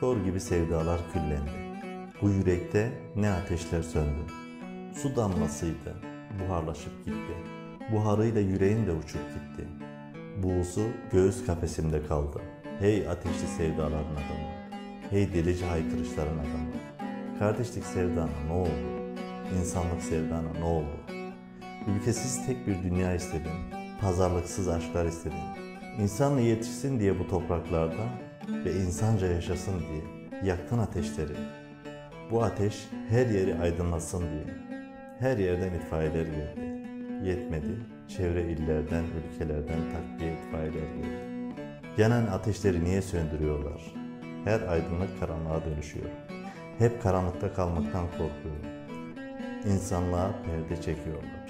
Kor gibi sevdalar küllendi. Bu yürekte ne ateşler söndü. Su damlasıydı, buharlaşıp gitti. Buharıyla yüreğim de uçup gitti. Buğusu göğüs kafesimde kaldı. Hey ateşli sevdaların adamı. Hey delici haykırışların adamı. Kardeşlik sevdana ne oldu? İnsanlık sevdana ne oldu? Ülkesiz tek bir dünya istedim. Pazarlıksız aşklar istedim. İnsanla yetişsin diye bu topraklarda ve insanca yaşasın diye yaktın ateşleri. Bu ateş her yeri aydınlatsın diye. Her yerden itfaiyeler geldi. Yetmedi, çevre illerden, ülkelerden takviye itfaiyeler geldi. Yanan ateşleri niye söndürüyorlar? Her aydınlık karanlığa dönüşüyor. Hep karanlıkta kalmaktan korkuyorum. İnsanlığa perde çekiyorlar.